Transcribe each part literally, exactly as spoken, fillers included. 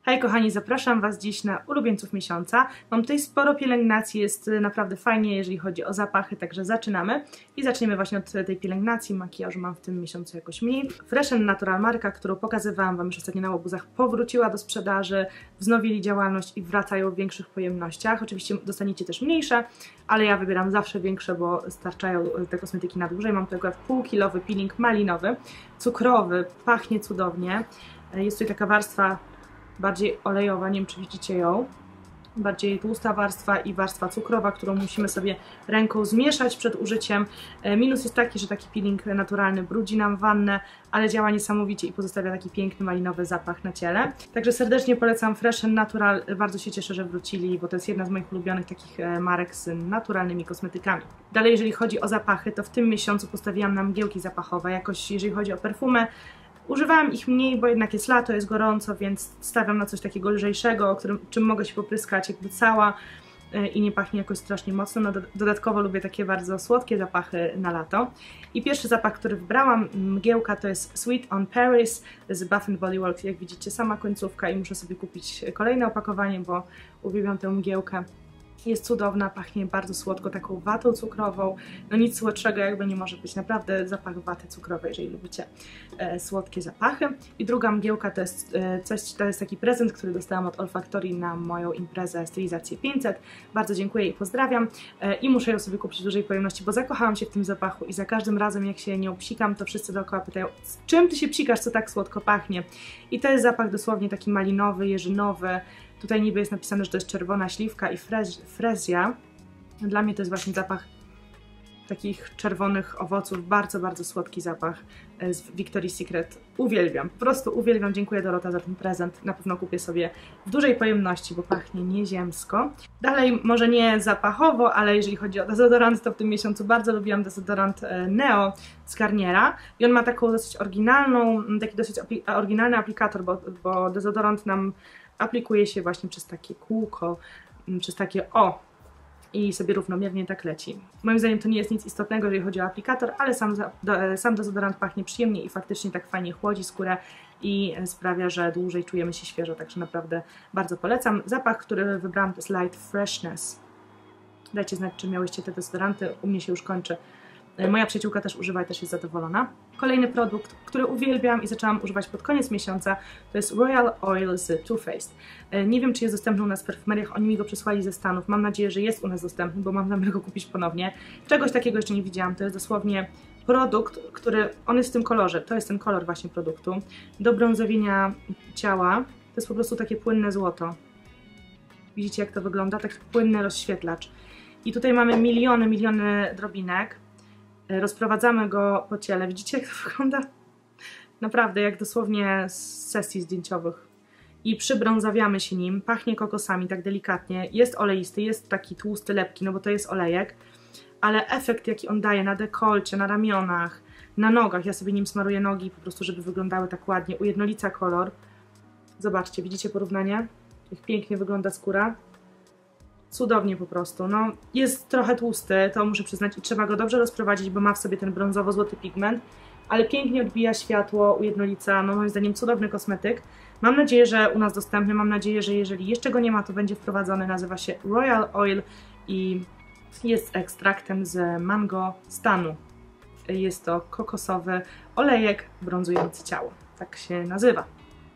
Hej kochani, zapraszam Was dziś na ulubieńców miesiąca. Mam tutaj sporo pielęgnacji, jest naprawdę fajnie, jeżeli chodzi o zapachy, także zaczynamy. I zaczniemy właśnie od tej pielęgnacji, makijażu mam w tym miesiącu jakoś mniej. Fresh and Natural, marka, którą pokazywałam Wam już ostatnio na łobuzach, powróciła do sprzedaży, wznowili działalność i wracają w większych pojemnościach. Oczywiście dostaniecie też mniejsze, ale ja wybieram zawsze większe, bo starczają te kosmetyki na dłużej. Mam tutaj półkilowy peeling malinowy, cukrowy, pachnie cudownie. Jest tutaj taka warstwa bardziej olejowa, nie wiem czy widzicie ją, bardziej tłusta warstwa i warstwa cukrowa, którą musimy sobie ręką zmieszać przed użyciem. Minus jest taki, że taki peeling naturalny brudzi nam wannę, ale działa niesamowicie i pozostawia taki piękny malinowy zapach na ciele. Także serdecznie polecam Fresh and Natural, bardzo się cieszę, że wrócili, bo to jest jedna z moich ulubionych takich marek z naturalnymi kosmetykami. Dalej, jeżeli chodzi o zapachy, to w tym miesiącu postawiłam na mgiełki zapachowe. Jakoś jeżeli chodzi o perfumę, używałam ich mniej, bo jednak jest lato, jest gorąco, więc stawiam na coś takiego lżejszego, o którym, czym mogę się popryskać jakby cała i nie pachnie jakoś strasznie mocno. No, dodatkowo lubię takie bardzo słodkie zapachy na lato. I pierwszy zapach, który wybrałam, mgiełka, to jest Sweet on Paris z Bath and Body Works. Jak widzicie, sama końcówka i muszę sobie kupić kolejne opakowanie, bo uwielbiam tę mgiełkę. Jest cudowna, pachnie bardzo słodko, taką watą cukrową. No nic słodszego jakby nie może być. Naprawdę zapach waty cukrowej, jeżeli lubicie e, słodkie zapachy. I druga mgiełka to jest e, coś, to jest taki prezent, który dostałam od Olfactory na moją imprezę Stylizację pięćset. Bardzo dziękuję i pozdrawiam. E, I muszę ją sobie kupić w dużej pojemności, bo zakochałam się w tym zapachu i za każdym razem jak się nią psikam, to wszyscy dookoła pytają, z czym ty się psikasz, co tak słodko pachnie? I to jest zapach dosłownie taki malinowy, jeżynowy. Tutaj niby jest napisane, że to jest czerwona śliwka i frez, frezja. Dla mnie to jest właśnie zapach takich czerwonych owoców. Bardzo, bardzo słodki zapach z Victoria's Secret. Uwielbiam, po prostu uwielbiam. Dziękuję Dorota za ten prezent. Na pewno kupię sobie w dużej pojemności, bo pachnie nieziemsko. Dalej, może nie zapachowo, ale jeżeli chodzi o dezodorant, to w tym miesiącu bardzo lubiłam dezodorant Neo z Garniera. I on ma taką dosyć oryginalną, taki dosyć oryginalny aplikator, bo, bo dezodorant nam aplikuje się właśnie przez takie kółko, przez takie o i sobie równomiernie tak leci. Moim zdaniem to nie jest nic istotnego, jeżeli chodzi o aplikator, ale sam, sam dezodorant pachnie przyjemnie i faktycznie tak fajnie chłodzi skórę i sprawia, że dłużej czujemy się świeżo, także naprawdę bardzo polecam. Zapach, który wybrałam, to jest Light Freshness. Dajcie znać, czy miałyście te dezodoranty, u mnie się już kończy. Moja przyjaciółka też używa i też jest zadowolona. Kolejny produkt, który uwielbiam i zaczęłam używać pod koniec miesiąca, to jest Royal Oil z Too Faced. Nie wiem, czy jest dostępny u nas w perfumeriach, oni mi go przysłali ze Stanów. Mam nadzieję, że jest u nas dostępny, bo mam zamiar go kupić ponownie. Czegoś takiego jeszcze nie widziałam, to jest dosłownie produkt, który, on jest w tym kolorze, to jest ten kolor właśnie produktu. Do brązowienia ciała, to jest po prostu takie płynne złoto. Widzicie, jak to wygląda? Taki płynny rozświetlacz. I tutaj mamy miliony, miliony drobinek. Rozprowadzamy go po ciele. Widzicie, jak to wygląda? Naprawdę, jak dosłownie z sesji zdjęciowych. I przybrązawiamy się nim. Pachnie kokosami, tak delikatnie. Jest oleisty, jest taki tłusty, lepki, no bo to jest olejek. Ale efekt, jaki on daje na dekolcie, na ramionach, na nogach. Ja sobie nim smaruję nogi po prostu, żeby wyglądały tak ładnie. Ujednolica kolor. Zobaczcie, widzicie porównanie? Jak pięknie wygląda skóra. Cudownie po prostu, no jest trochę tłusty, to muszę przyznać i trzeba go dobrze rozprowadzić, bo ma w sobie ten brązowo-złoty pigment, ale pięknie odbija światło, ujednolica, no moim zdaniem cudowny kosmetyk. Mam nadzieję, że u nas dostępny, mam nadzieję, że jeżeli jeszcze go nie ma, to będzie wprowadzony, nazywa się Royal Oil i jest ekstraktem z mango stanu. Jest to kokosowy olejek brązujący ciało, tak się nazywa.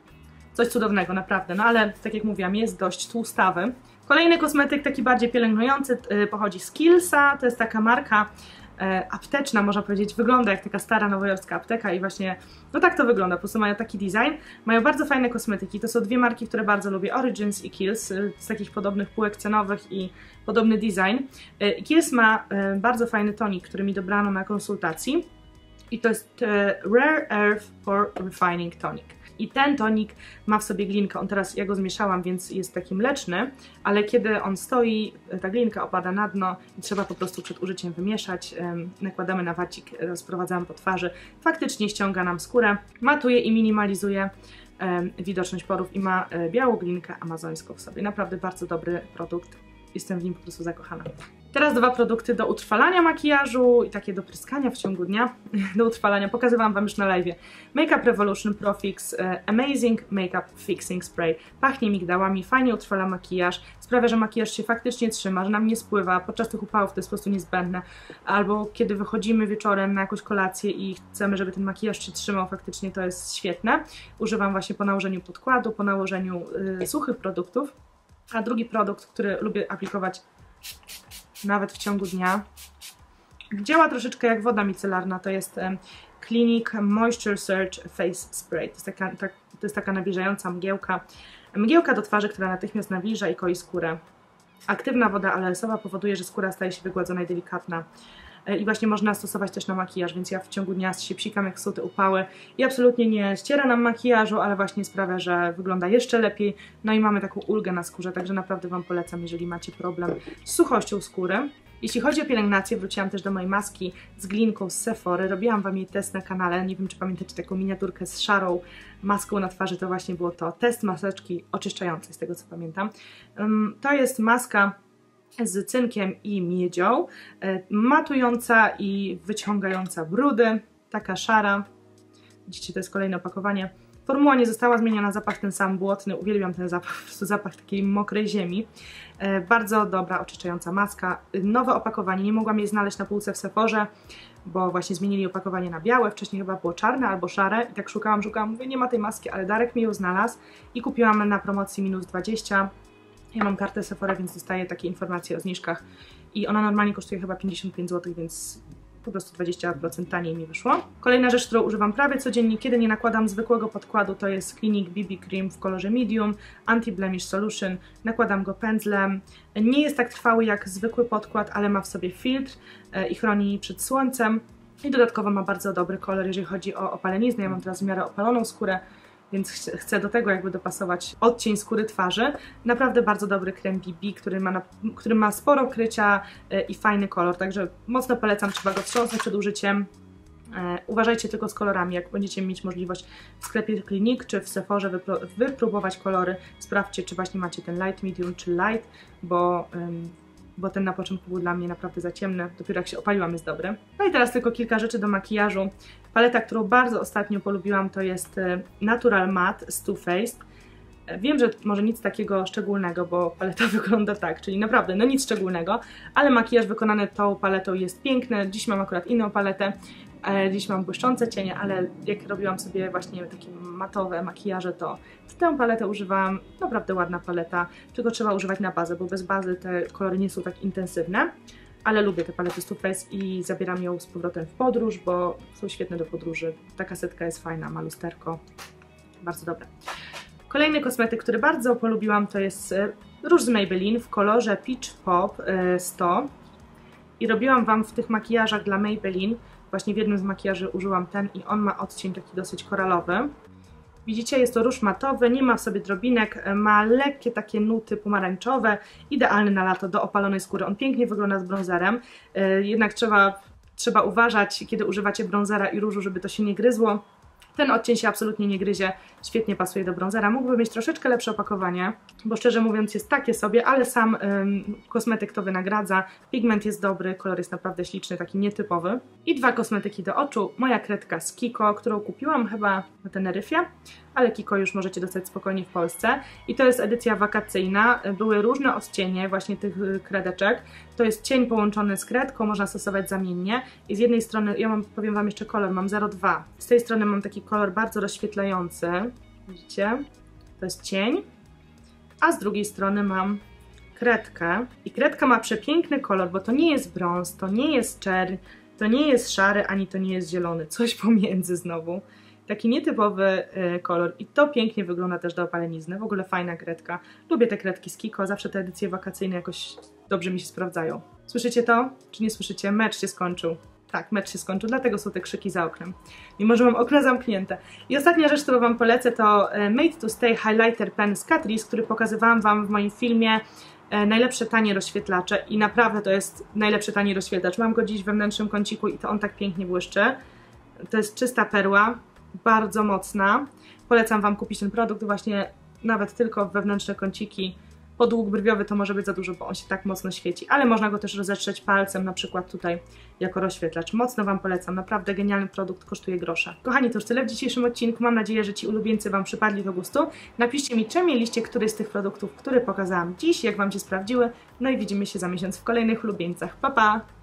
Coś cudownego, naprawdę, no ale tak jak mówiłam, jest dość tłustawy. Kolejny kosmetyk, taki bardziej pielęgnujący, pochodzi z Kiehlsa, to jest taka marka e, apteczna, można powiedzieć, wygląda jak taka stara nowojorska apteka i właśnie, no tak to wygląda, po prostu mają taki design, mają bardzo fajne kosmetyki, to są dwie marki, które bardzo lubię, Origins i Kiehl's, z takich podobnych półek cenowych i podobny design. E, Kiehl's ma e, bardzo fajny tonik, który mi dobrano na konsultacji i to jest e, Rare Earth for Refining Tonic. I ten tonik ma w sobie glinkę, on teraz, ja go zmieszałam, więc jest taki mleczny, ale kiedy on stoi, ta glinka opada na dno i trzeba po prostu przed użyciem wymieszać, nakładamy na wacik, rozprowadzamy po twarzy, faktycznie ściąga nam skórę, matuje i minimalizuje widoczność porów i ma białą glinkę amazońską w sobie. Naprawdę bardzo dobry produkt, jestem w nim po prostu zakochana. Teraz dwa produkty do utrwalania makijażu i takie do pryskania w ciągu dnia. Do utrwalania pokazywałam Wam już na live. Makeup Revolution Pro Fix Amazing Makeup Fixing Spray. Pachnie migdałami, fajnie utrwala makijaż, sprawia, że makijaż się faktycznie trzyma, że nam nie spływa. Podczas tych upałów to jest po prostu niezbędne. Albo kiedy wychodzimy wieczorem na jakąś kolację i chcemy, żeby ten makijaż się trzymał, faktycznie to jest świetne. Używam właśnie po nałożeniu podkładu, po nałożeniu yy, suchych produktów. A drugi produkt, który lubię aplikować nawet w ciągu dnia, działa troszeczkę jak woda micelarna, to jest um, Clinique Moisture Surge Face Spray. To jest, taka, tak, to jest taka nawilżająca mgiełka. Mgiełka do twarzy, która natychmiast nawilża i koi skórę. Aktywna woda alesowa powoduje, że skóra staje się wygładzona i delikatna. I właśnie można stosować też na makijaż, więc ja w ciągu dnia się psikam jak są te upały i absolutnie nie ściera nam makijażu, ale właśnie sprawia, że wygląda jeszcze lepiej, no i mamy taką ulgę na skórze, także naprawdę Wam polecam, jeżeli macie problem z suchością skóry. Jeśli chodzi o pielęgnację, wróciłam też do mojej maski z glinką z Sephory, robiłam Wam jej test na kanale, nie wiem czy pamiętacie taką miniaturkę z szarą maską na twarzy, to właśnie było to, test maseczki oczyszczającej, z tego co pamiętam. To jest maska z cynkiem i miedzią, matująca i wyciągająca brudy, taka szara. Widzicie, to jest kolejne opakowanie. Formuła nie została zmieniona, zapach ten sam, błotny, uwielbiam ten zapach, po prostu zapach takiej mokrej ziemi. Bardzo dobra, oczyszczająca maska. Nowe opakowanie, nie mogłam jej znaleźć na półce w Sephorze, bo właśnie zmienili opakowanie na białe, wcześniej chyba było czarne albo szare i tak szukałam, szukałam, mówię, nie ma tej maski, ale Darek mi ją znalazł i kupiłam na promocji minus dwadzieścia. Ja mam kartę Sephora, więc dostaję takie informacje o zniżkach i ona normalnie kosztuje chyba pięćdziesiąt pięć złotych, więc po prostu dwadzieścia procent taniej mi wyszło. Kolejna rzecz, którą używam prawie codziennie, kiedy nie nakładam zwykłego podkładu, to jest Clinique B B Cream w kolorze Medium Anti-Blemish Solution. Nakładam go pędzlem. Nie jest tak trwały jak zwykły podkład, ale ma w sobie filtr i chroni przed słońcem. I dodatkowo ma bardzo dobry kolor, jeżeli chodzi o opaleniznę. Ja mam teraz w miarę opaloną skórę, więc chcę do tego jakby dopasować odcień skóry twarzy. Naprawdę bardzo dobry krem B B, który ma, na, który ma sporo krycia i fajny kolor, także mocno polecam, trzeba go wstrząsnąć przed użyciem. E, uważajcie tylko z kolorami, jak będziecie mieć możliwość w sklepie Clinique czy w Sephorze wypró wypróbować kolory, sprawdźcie, czy właśnie macie ten light, medium czy light, bo... Ym, bo ten na początku był dla mnie naprawdę za ciemny, dopiero jak się opaliłam jest dobry. No i teraz tylko kilka rzeczy do makijażu. Paleta, którą bardzo ostatnio polubiłam, to jest Natural Matte z Too Faced. Wiem, że może nic takiego szczególnego, bo paleta wygląda tak, czyli naprawdę no nic szczególnego, ale makijaż wykonany tą paletą jest piękny. Dziś mam akurat inną paletę, dziś mam błyszczące cienie, ale jak robiłam sobie właśnie takie matowe makijaże, to tę paletę używałam, naprawdę ładna paleta, tylko trzeba używać na bazę, bo bez bazy te kolory nie są tak intensywne, ale lubię te palety z Too Faced i zabieram ją z powrotem w podróż, bo są świetne do podróży. Ta kasetka jest fajna, ma lusterko, bardzo dobre. Kolejny kosmetyk, który bardzo polubiłam, to jest róż z Maybelline w kolorze Peach Pop sto i robiłam Wam w tych makijażach dla Maybelline, właśnie w jednym z makijaży użyłam ten i on ma odcień taki dosyć koralowy. Widzicie, jest to róż matowy, nie ma w sobie drobinek, ma lekkie takie nuty pomarańczowe, idealny na lato do opalonej skóry. On pięknie wygląda z bronzerem, jednak trzeba, trzeba uważać, kiedy używacie bronzera i różu, żeby to się nie gryzło. Ten odcień się absolutnie nie gryzie, świetnie pasuje do bronzera. Mógłby mieć troszeczkę lepsze opakowanie, bo szczerze mówiąc jest takie sobie, ale sam ym, kosmetyk to wynagradza. Pigment jest dobry, kolor jest naprawdę śliczny, taki nietypowy. I dwa kosmetyki do oczu. Moja kredka z Kiko, którą kupiłam chyba na Teneryfie, ale Kiko już możecie dostać spokojnie w Polsce. I to jest edycja wakacyjna. Były różne odcienie właśnie tych kredeczek. To jest cień połączony z kredką, można stosować zamiennie. I z jednej strony, ja mam, powiem Wam jeszcze kolor, mam zero dwa. Z tej strony mam taki kolor bardzo rozświetlający. Widzicie? To jest cień. A z drugiej strony mam kredkę. I kredka ma przepiękny kolor, bo to nie jest brąz, to nie jest czerń, to nie jest szary, ani to nie jest zielony. Coś pomiędzy znowu. Taki nietypowy y, kolor i to pięknie wygląda też do opalenizny. W ogóle fajna kredka. Lubię te kredki z Kiko, zawsze te edycje wakacyjne jakoś dobrze mi się sprawdzają. Słyszycie to? Czy nie słyszycie? Mecz się skończył. Tak, mecz się skończył, dlatego są te krzyki za oknem. Mimo że mam okna zamknięte. I ostatnia rzecz, którą Wam polecę, to Made to Stay Highlighter Pen z Catrice, który pokazywałam Wam w moim filmie najlepsze tanie rozświetlacze i naprawdę to jest najlepszy tani rozświetlacz. Mam go dziś w wewnętrznym kąciku i to on tak pięknie błyszczy. To jest czysta perła, bardzo mocna. Polecam Wam kupić ten produkt właśnie nawet tylko w wewnętrzne kąciki, podług brwiowy to może być za dużo, bo on się tak mocno świeci, ale można go też rozetrzeć palcem, na przykład tutaj jako rozświetlacz. Mocno Wam polecam, naprawdę genialny produkt, kosztuje grosze. Kochani, to już tyle w dzisiejszym odcinku, mam nadzieję, że Ci ulubieńcy Wam przypadli do gustu. Napiszcie mi, czy mieliście któryś z tych produktów, które pokazałam dziś, jak Wam się sprawdziły, no i widzimy się za miesiąc w kolejnych ulubieńcach. Pa, pa!